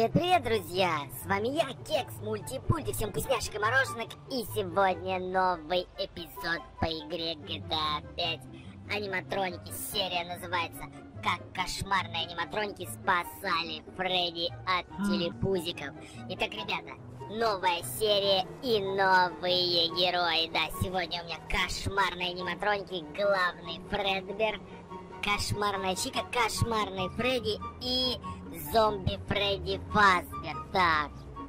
Привет-привет, друзья! С вами я, Кекс, Мультипульт, и всем вкусняшек и мороженок. И сегодня новый эпизод по игре GTA 5. Аниматроники. Серия называется «Как кошмарные аниматроники спасали Фредди от телепузиков». Итак, ребята, новая серия и новые герои. Да, сегодня у меня кошмарные аниматроники. Главный Фредбер, кошмарная Чика, кошмарный Фредди и зомби Фредди Фазбер. Так.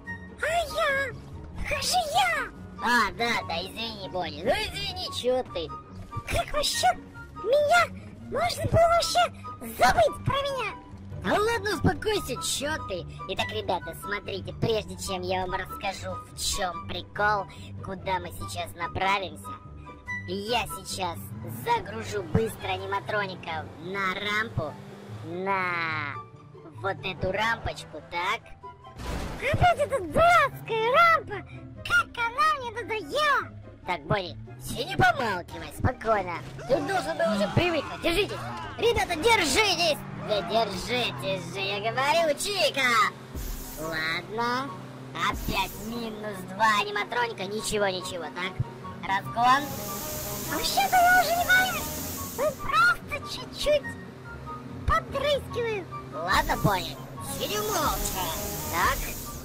Как же я? Да, извини, Бонни. Ну извини, чё ты? Как вообще меня? Можно было вообще забыть про меня? А ладно, успокойся, чё ты? Итак, ребята, смотрите, прежде чем я вам расскажу, в чем прикол, куда мы сейчас направимся, я сейчас загружу быстро аниматроников на рампу, на вот эту рампочку, так? Опять эта дурацкая рампа! Как она мне надоела! Так, Бонни, сиди, помалкивай, спокойно. Тут должен был уже привыкнуть. Держитесь! Ребята, держитесь! Да держитесь же, я говорю, Чика! Ладно. Опять минус 2 аниматроника. Ничего, так? Разгон. Вообще-то я уже не боюсь! Вы просто чуть-чуть подрыскиваю. Ладно, Бонни, сиди молча. Так,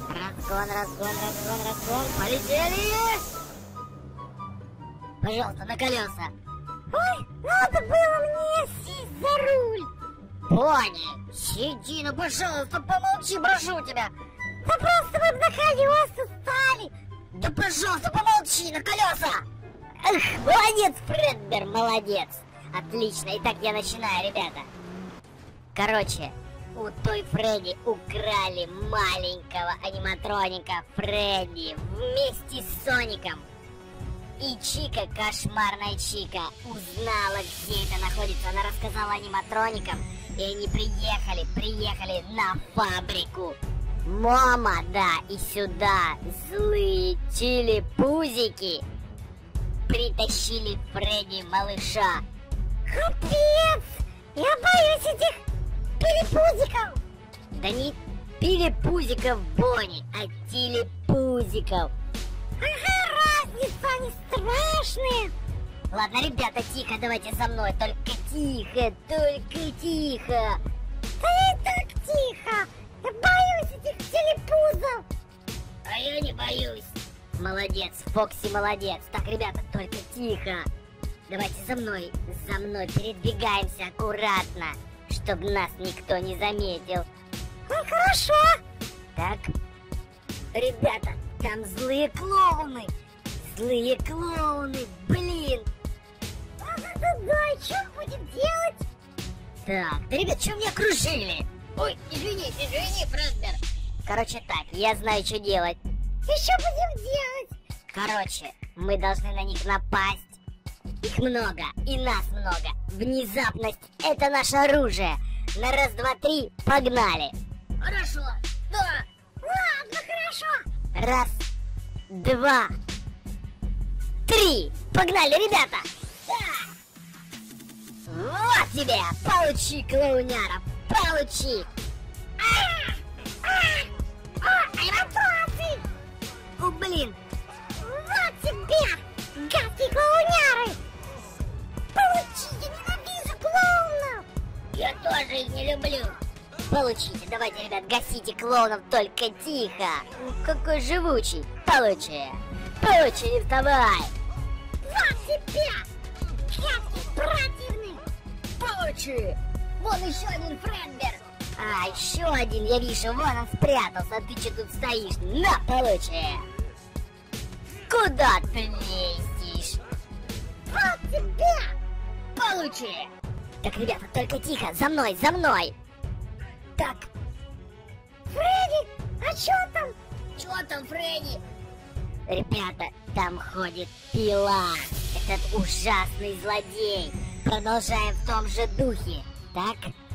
разгон. Полетели! Пожалуйста, на колеса. Ой, надо было мне сесть за руль. Бонни, сиди, ну пожалуйста, помолчи, прошу тебя. Да просто вы на колеса стали. Да пожалуйста, помолчи, на колеса. Эх, молодец, Фредбер, молодец. Отлично, итак, я начинаю, ребята. Короче, у той Фредди украли маленького аниматроника Фредди вместе с Соником. И Чика, кошмарная Чика, узнала, где это находится. Она рассказала аниматроникам, и они приехали на фабрику. Мама, да, и сюда злые телепузики притащили Фредди малыша. Капец! Я боюсь этих телепузиков. Да не телепузиков, Бонни, а телепузиков. Какая разница, они страшные. Ладно, ребята, тихо, давайте со мной. Только тихо. Да я и так тихо. Я боюсь этих телепузов. А я не боюсь. Молодец, Фокси, молодец. Так, ребята, только тихо. Давайте за мной передвигаемся аккуратно, чтобы нас никто не заметил. Ну хорошо. Так, ребята, там злые клоуны, блин. Да, и что будем делать? Так, да, ребят, что меня окружили? Ой, извини, Фредбер. Короче так, я знаю, что делать. И что будем делать? Короче, мы должны на них напасть. Их много, и нас много. Внезапность — это наше оружие. На раз, два, три, погнали. Хорошо, да. Ладно, хорошо. Раз, два, три. Погнали, ребята. Да. Вот тебе, получи, клоуняра, получи. Аниматронцы! О, блин. Вот тебе, гадкие клоуняры! Получи, я ненавижу клоунов! Я тоже их не люблю. Получите, давайте, ребят, гасите клоунов, только тихо. Какой живучий. Получи, не вставай. Вот тебе, гадкий противный! Получи. Вон еще один Фредбер. А, еще один, я вижу, вон он спрятался, а ты что тут стоишь? На, получи. Куда ты лезешь? Вот тебе! Получи. Так, ребята, только тихо, за мной. Так, Фредди, а что там? что там, Фредди? Ребята, там ходит пила. Этот ужасный злодей. Продолжаем в том же духе. Так?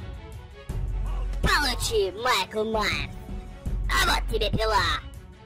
Получи, Майкл Майерс. А вот тебе пила.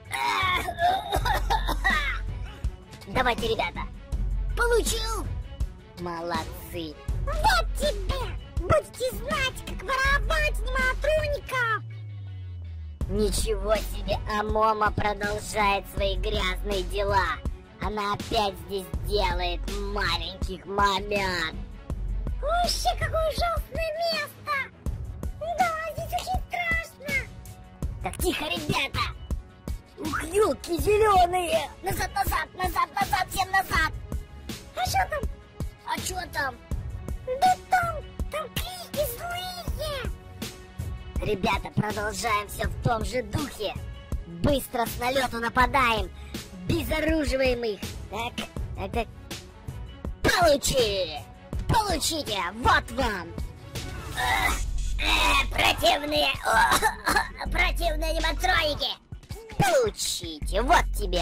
Давайте, ребята. Получил. Молодцы. Вот тебе! Будете знать, как воровать аниматроников! Ничего себе, а Момо продолжает свои грязные дела. Она опять здесь делает маленьких момят. Вообще, какое ужасное место! Да, здесь очень страшно! Так тихо, ребята! Ух, елки зеленые! Назад, назад, назад, назад, всем назад! А что там? А что там? Да там крики злые! Ребята, продолжаем все в том же духе. Быстро с налету нападаем. Безоруживаем их. Так. Получи! Получите! Вот вам! Противные! Противные аниматроники! Получите! Вот тебе!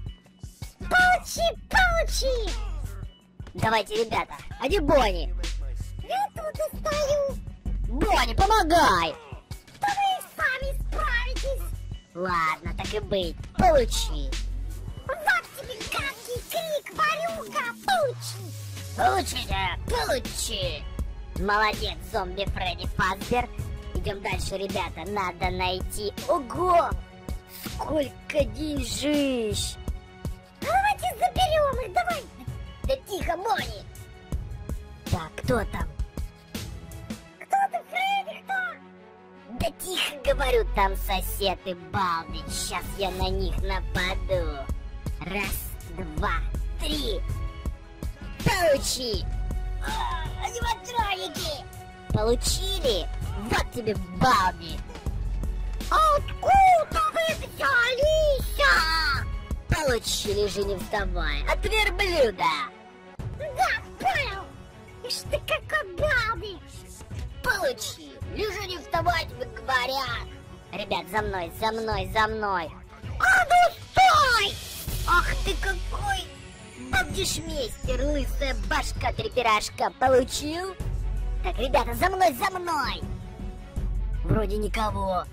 Получи! Давайте, ребята! А где Бонни? Я тут стою! Бонни, помогай! Да вы сами справитесь! Ладно, так и быть. Получи! Вот тебе гадкий крик, ворюга! Получите! Получи! Молодец, зомби Фредди Фазбер. Идем дальше, ребята. Надо найти... Ого! Сколько деньжищ! Давайте заберем их, давай! Да тихо, Бонни! Так, кто там? Кто ты, Фредди, кто? Да тихо, говорю, там сосед и Балди. Сейчас я на них нападу. Раз, два, три. Получи! Аниматроники! Получили? Вот тебе, Балди! Откуда вы взялись? Получи, лежи не вставай. От верблюда! Да, понял! Ишь ты какой балди! Получи! Лежи не вставай, тебе говорят! Ребят, за мной, за мной, за мной! А ну стой! Ах ты какой! Балдишмейстер, лысая башка, трепирашка, получил? Так, ребята, за мной, за мной! Вроде никого.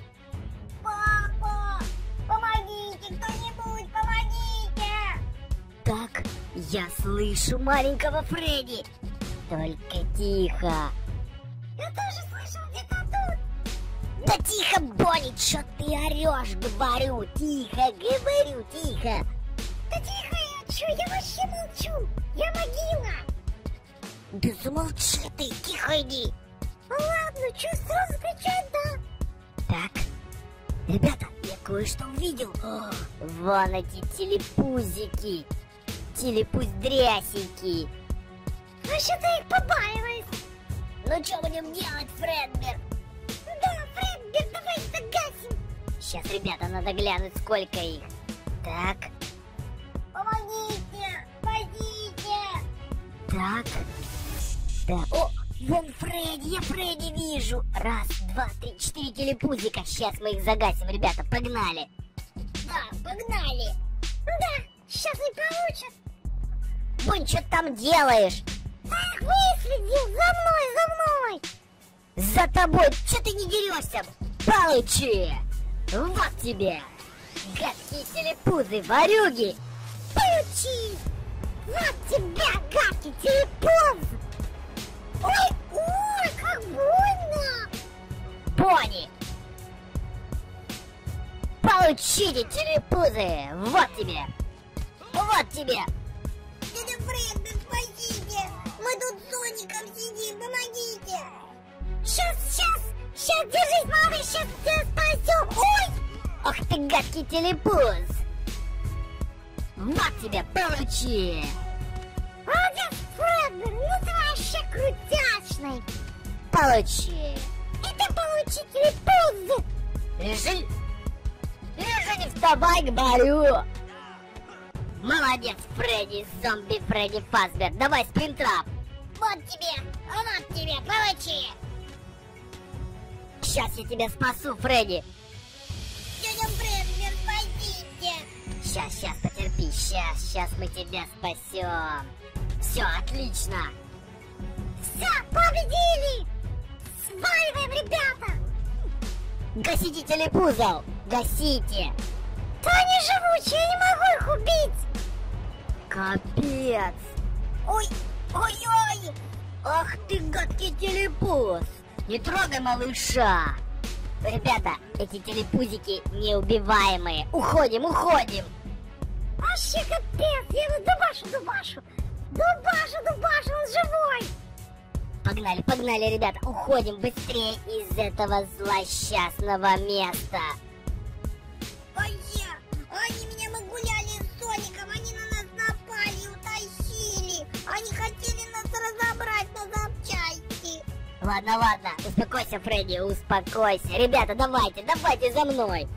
Папа! Помогите, кто-нибудь, помогите! Так, я слышу маленького Фредди. Только тихо. Я тоже слышал где-то тут! Да тихо, Бонни, чё ты орёшь, говорю? Тихо, говорю, тихо. Да тихо я, чё, я вообще молчу! Я могила! Да замолчи ты, тихо иди. Ладно, чё, сразу кричать, да? Так, ребята, я кое-что увидел. О, вон эти телепузики. Телепусь-дрясики. А что-то их побаиваюсь! Ну что будем делать, Фредбер? Да, Фредбер, давай загасим! Сейчас, ребята, надо глянуть, сколько их. Так, Помогите! Спасите! так. О, вон Фредди, я Фредди вижу. Раз, два, три, 4 телепузика. Сейчас мы их загасим, ребята, погнали. Да, погнали! Да, сейчас не получат! Бонь, что ты там делаешь? Ах, выследил! За мной! За тобой, что ты не дерешься? Получи! Вот тебе! Гадкие телепузы, ворюги! Получи! Вот тебя, гадкий телепуз! Ой, как больно! Бонни! Получите, телепузы! Вот тебе! Вот тебе! Дядя Фредбер, спасите! Мы тут с Соником сидим, помогите! Сейчас, держись, малыш, сейчас тебя спасем! Ой! Ах ты гадкий телепуз! Вот тебе, получи! Молодец, Фредбер, ну ты вообще крутяшный! Получи! И ты получи телепуз! Лежи! Лежи, не вставай, говорю! Молодец, Фредди, зомби Фредди Фазбер. Давай, спринтрап! Вот тебе, получи! Сейчас я тебя спасу, Фредди! Дядя Фредбер, спасите! Сейчас, потерпи, сейчас мы тебя спасем. Все, отлично. Все, победили! Сваливаем, ребята! Гасите телепузов, гасите. Да они живучие, я не могу их убить! Капец. Ой! Ах ты гадкий телепуз. Не трогай малыша. Ребята, эти телепузики неубиваемые. Уходим, уходим. Вообще капец, я его дубашу. Дубашу, он живой. Погнали, погнали, ребята. Уходим быстрее из этого злосчастного места. Ой, они меня нагуляли с Соником, они на нас напали и утащили. Они хотели нас разобрать на запчасти. Ладно, ладно, успокойся, Фредди, успокойся. Ребята, давайте за мной.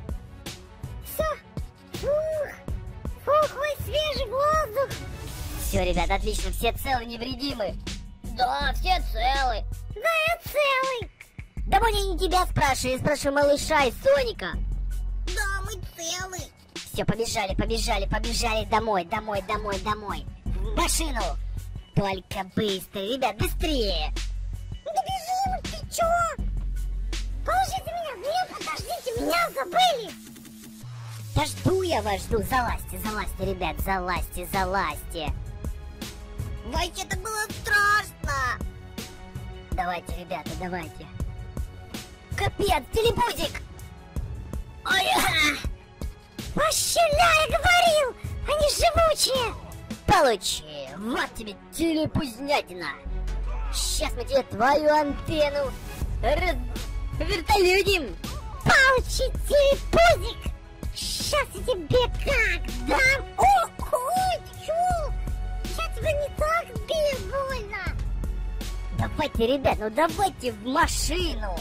Все, фух, ой, свежий воздух. Все, ребята, отлично, все целы, невредимы. Да, все целы. Да, я целый. Да мы не тебя спрашиваю, я спрашиваю малыша и Соника. Да, мы целы. Все, побежали домой. В машину. Только быстро, ребят, быстрее. Да бежим, ты чё? Положите меня, подождите, меня забыли. Да жду я вас, жду. Залазьте, ребят, залазьте. Вась, это было страшно. Давайте, ребята, давайте. Капец, телепузик! Ой, Вообще, я говорил, они живучие. получи, вот тебе телепузнятина. Сейчас мы тебе твою антенну вертолетим. Получи, телепузик. Сейчас я тебе как дам. Ой, ты чё? Я тебя не так бил, больно. Давайте, ребят, ну давайте в машину.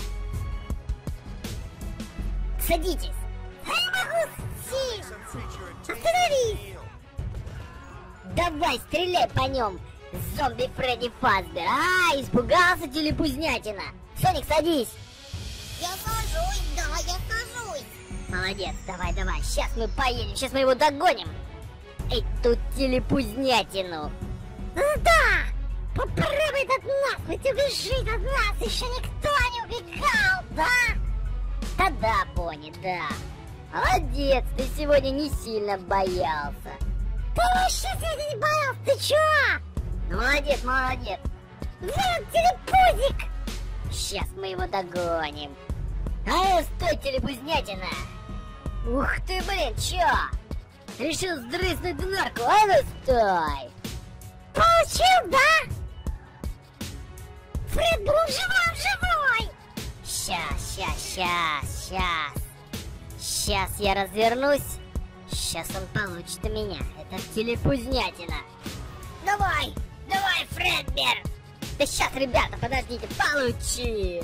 Садитесь. Я не могу сесть. Остановись. Давай, стреляй по нем, зомби Фредди Фазбер. Испугался телепузнятина. Соник, садись. Я сажусь, да, я сажусь. Молодец, давай. Сейчас мы поедем, сейчас мы его догоним. Эту телепузнятину. Да, попробуй от нас, хоть убежит от нас. Еще никто не убегал, да? Да, Бонни, да. Молодец, ты сегодня не сильно боялся. Ты вообще сегодня не боялся, ты чё? Молодец. Вот телепузик. Сейчас мы его догоним. Стой, телепузнятина. Ух ты, блин, чё? Решил сдрыснуть в норку, стой. Получил, да? Фред был живой. Сейчас я развернусь. Сейчас он получит у меня. Это телепузнятина. Давай, Фредбер. Да сейчас, ребята, подождите, получи.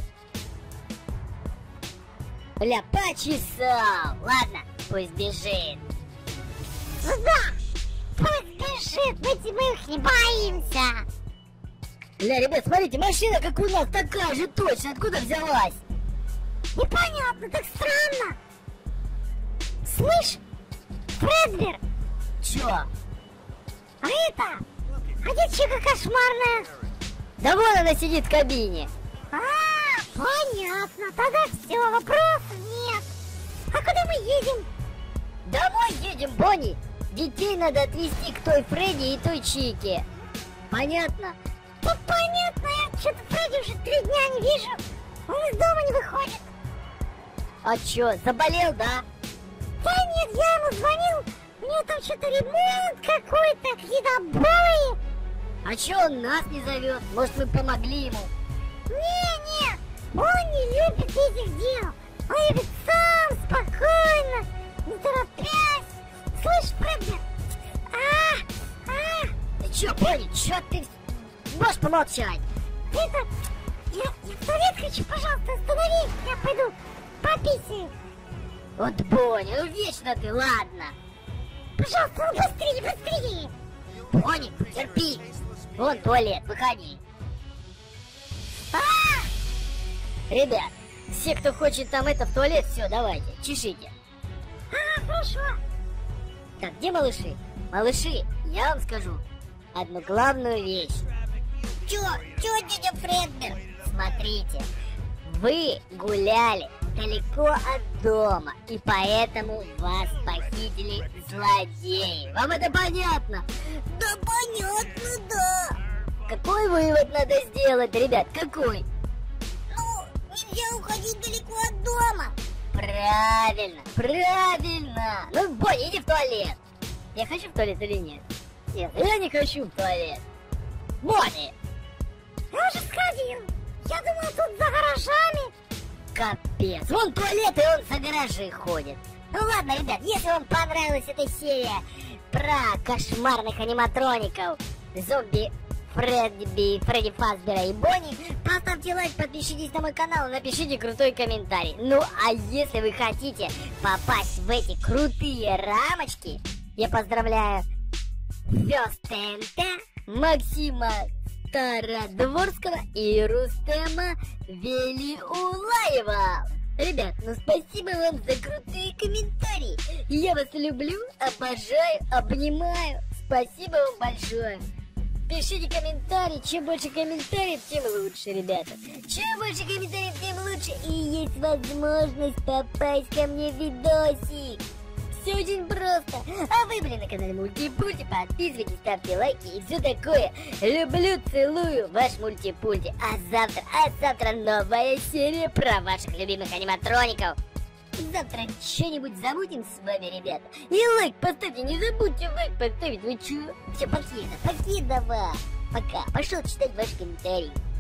Бля, почесал. Ладно, пусть бежит. Да, пусть бежит, мы их не боимся. Бля, ребят, смотрите, машина, как у нас, такая же точно. Откуда взялась? Непонятно, так странно. Слышь, Фредбер, Чё? а девчонка кошмарная. Да вон она сидит в кабине. Понятно, тогда все, вопросов нет. А куда мы едем? Домой едем, Бонни. Детей надо отвезти к той Фредди и той Чике. Понятно? Да понятно, я что-то Фредди уже 3 дня не вижу. Он из дома не выходит. А чё, заболел, да? Да нет, я ему звонил. У него там что-то ремонт какой-то, какие-то обои. А чё он нас не зовет? Может, мы помогли ему? Не, он не любит этих дел. Он любит сам, спокойно, не торопясь. Слышь, Фредбер? Ты чё, Бонни, чё ты... Можешь помолчать? Я в туалет хочу, пожалуйста, останови. Я пойду пописаю. Вот, Бонни, ну вечно ты, ладно. Пожалуйста, ну быстрее. Бонни, терпи. Вон туалет, выходи. Ребят, все, кто хочет там в туалет, все, давайте, чешите. Хорошо. Так, где малыши? Малыши, я вам скажу одну главную вещь. Чё, дядя Фредбер? Смотрите, вы гуляли далеко от дома, и поэтому вас похитили злодеи. Вам это понятно? Да понятно, да. Какой вывод надо сделать, ребят, какой? Ну, нельзя уходить далеко от дома. Правильно, правильно. Ну, Бонни, иди в туалет. Я хочу в туалет или нет? Нет, я не хочу в туалет. Бонни! Я уже сходил. Я думал, тут за гаражами. Капец, вон туалет, и он за гаражи ходит. Ну ладно, ребят, если вам понравилась эта серия про кошмарных аниматроников, зомби Фредди Фазбера и Бонни, поставьте лайк, подпишитесь на мой канал и напишите крутой комментарий. Ну а если вы хотите попасть в эти крутые рамочки, я поздравляю First ТНТ, Максима Стародворского и Рустема Велиулаева. Ребят, ну спасибо вам за крутые комментарии. Я вас люблю, обожаю, обнимаю. Спасибо вам большое. Пишите комментарии. Чем больше комментариев, тем лучше, ребята. Чем больше комментариев, тем лучше. И есть возможность попасть ко мне в видосик. Все очень просто. А вы были на канале Мультипульти. Подписывайтесь, ставьте лайки и все такое. Люблю, целую, ваш Мультипульти. А завтра новая серия про ваших любимых аниматроников. Завтра что-нибудь замутим с вами, ребята. И лайк поставьте, не забудьте лайк поставить. Вы чё? Все, покеда, давай. Пока. Пошел читать ваши комментарии.